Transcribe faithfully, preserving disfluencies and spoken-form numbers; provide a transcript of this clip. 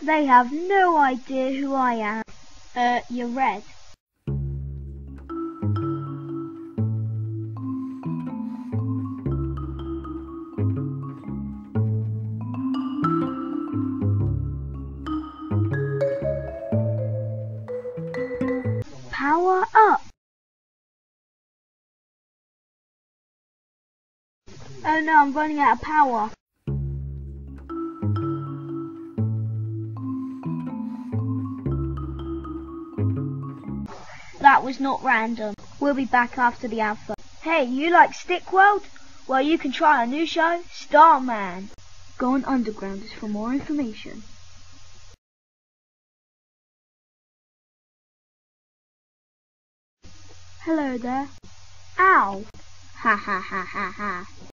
They have no idea who I am. Uh, you're red. Power up! Oh no, I'm running out of power. That was not random. We'll be back after the alpha. Hey, you like Stick World? Well, you can try our new show, Starman. Go on Underground for more information. Hello there. Ow! Ha ha ha ha ha.